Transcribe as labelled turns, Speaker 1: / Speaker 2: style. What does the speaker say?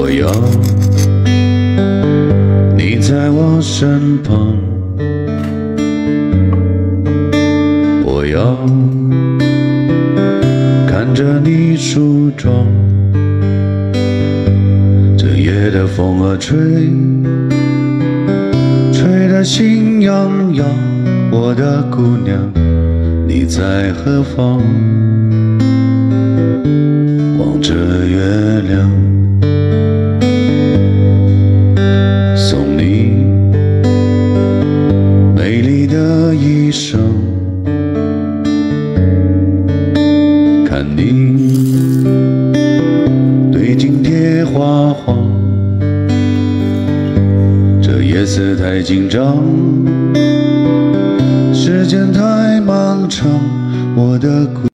Speaker 1: 我要你在我身旁，我要看着你梳妆。这夜的风儿吹，吹得心痒痒。我的姑娘，你在何方？望着月亮，送你美丽的一生。看你对镜贴花黄，这夜色太紧张，时间太漫长，我的